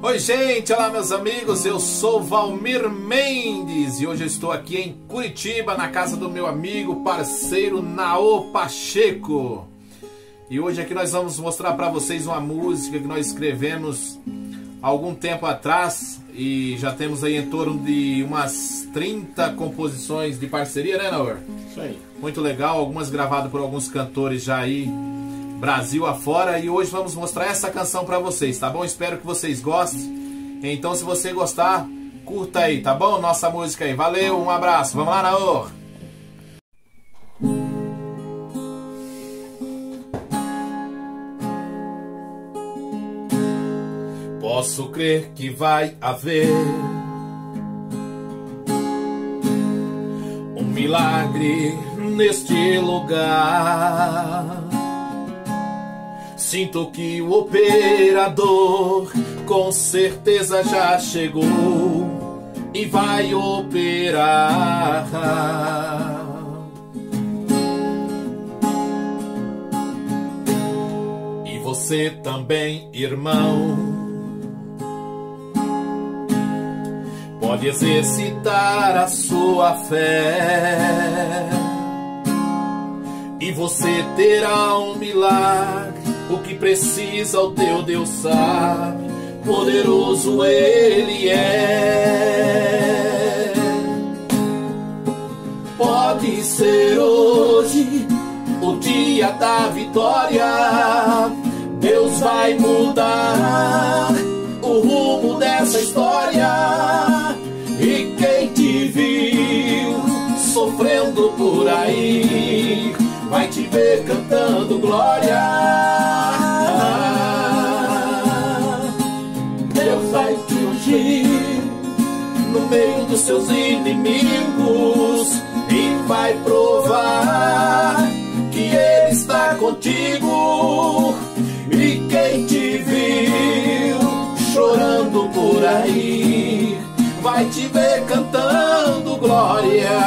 Oi gente, olá meus amigos, eu sou Valmir Mendes e hoje eu estou aqui em Curitiba, na casa do meu amigo, parceiro Naô Pacheco. E hoje aqui nós vamos mostrar para vocês uma música que nós escrevemos há algum tempo atrás e já temos aí em torno de umas 30 composições de parceria, né Naô? Isso aí. Muito legal, algumas gravadas por alguns cantores já aí Brasil afora, e hoje vamos mostrar essa canção pra vocês, tá bom? Espero que vocês gostem. Então se você gostar, curta aí, tá bom? Nossa música aí. Valeu, um abraço. Vamos lá, Naô. Posso crer que vai haver um milagre neste lugar. Sinto que o operador com certeza já chegou e vai operar. E você também, irmão, pode exercitar a sua fé e você terá um milagre. O que precisa o teu Deus sabe, poderoso Ele é. Pode ser hoje o dia da vitória. Deus vai mudar o rumo dessa história. E quem te viu sofrendo por aí vai te ver cantando glória. Deus vai te ungir no meio dos seus inimigos e vai provar que Ele está contigo. E quem te viu chorando por aí vai te ver cantando glória.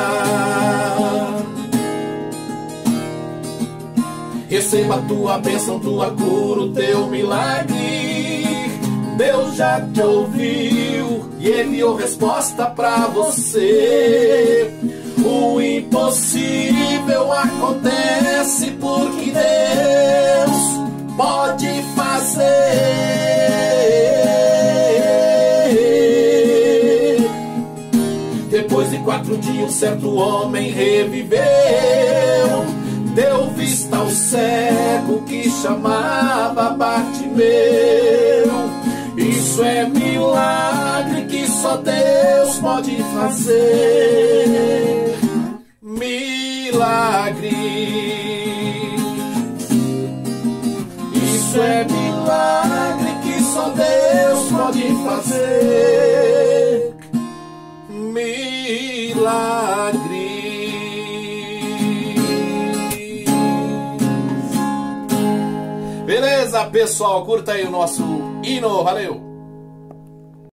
Receba a tua bênção, tua cura, o teu milagre. Deus já te ouviu e enviou resposta pra você. O impossível acontece porque Deus pode fazer. Depois de 4 dias, um certo homem reviveu. Deu vista ao cego que chamava Bartimeu. Isso é milagre que só Deus pode fazer. Milagre. Isso é milagre que só Deus pode fazer. Milagre. Beleza, pessoal? Curta aí o nosso hino. Valeu!